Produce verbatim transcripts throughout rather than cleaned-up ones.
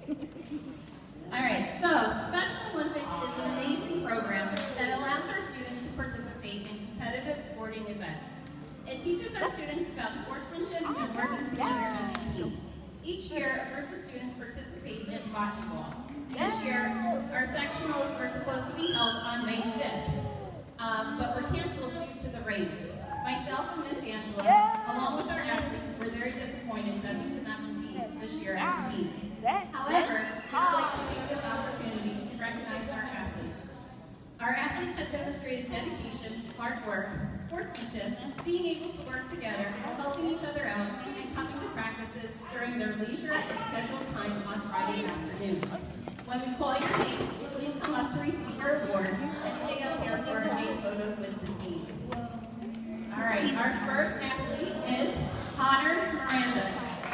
All right, so Special Olympics is an amazing program that allows our students to participate in competitive sporting events. It teaches our students about sportsmanship and working together as a team. Each year, a group of students participate in bocce ball. This year, our sectionals were supposed to be held on May fifth, um, but were canceled due to the rain. Myself and Miz Angela, along with our athletes, were very disappointed that we could not compete this year as a team. However, we would like to take this opportunity to recognize our athletes. Our athletes have demonstrated dedication, hard work, sportsmanship, being able to work together, helping each other out, and coming to practices during their leisure or scheduled time on Friday afternoons. When we call your name, please come up to receive your award and stay up here for a main photo with the team. All right, our first athlete is Connor Miranda.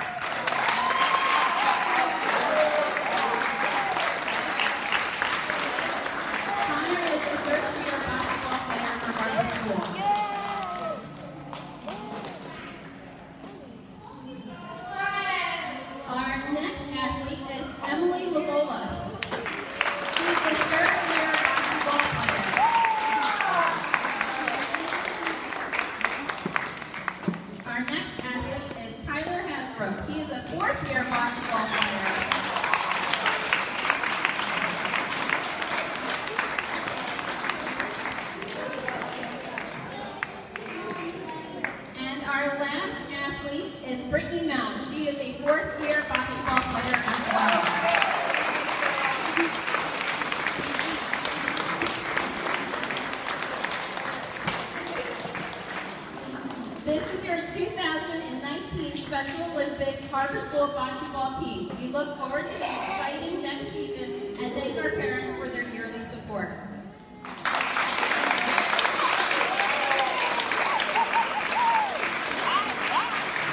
Special Olympics Bocce Ball team. We look forward to an exciting next season and thank our parents for their yearly support.